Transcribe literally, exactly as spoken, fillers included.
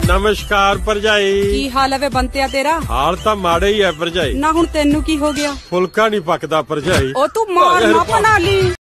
ਨਮਸਕਾਰ ਭਰਜਾਈ। ਕੀ ਹਾਲ ਹੈ ਵੇ ਬੰਤਿਆ ਤੇਰਾ? ਹਾਲ ਤਾਂ ਮਾੜਾ ਹੀ ਹੈ ਭਰਜਾਈ। ਨਾ ਹੁਣ ਤੈਨੂੰ ਕੀ ਹੋ ਗਿਆ? ਫੁਲਕਾ ਨਹੀਂ ਪੱਕਦਾ ਭਰਜਾਈ। ਉਹ ਤੂੰ ਮਾਰ ਨਾ ਬਣਾ ਲਈ।